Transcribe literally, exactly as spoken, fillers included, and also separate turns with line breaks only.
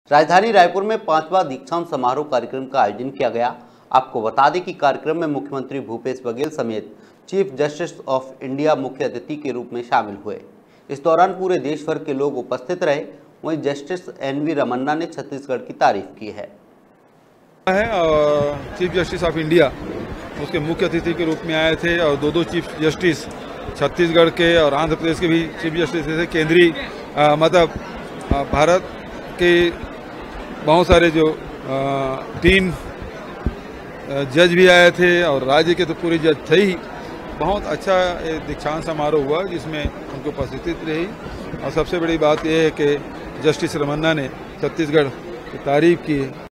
राजधानी रायपुर में पांचवा दीक्षांत समारोह कार्यक्रम का आयोजन किया गया। आपको बता दें कि कार्यक्रम में मुख्यमंत्री भूपेश बघेल समेत चीफ जस्टिस ऑफ इंडिया मुख्य अतिथि के रूप में शामिल हुए। इस दौरान पूरे देश भर के लोग उपस्थित रहे। वहीं जस्टिस एन वी रमन्ना ने छत्तीसगढ़ की तारीफ की है।
चीफ जस्टिस ऑफ इंडिया उसके मुख्य अतिथि के रूप में आए थे और दो दो चीफ जस्टिस छत्तीसगढ़ के और आंध्र प्रदेश के भी चीफ जस्टिस थे। केंद्रीय मतलब भारत के बहुत सारे जो आ, तीन जज भी आए थे और राज्य के तो पूरे जज थे ही। बहुत अच्छा दीक्षांत समारोह हुआ जिसमें उनकी उपस्थिति रही और सबसे बड़ी बात यह है कि जस्टिस रमन्ना ने छत्तीसगढ़ की तारीफ की।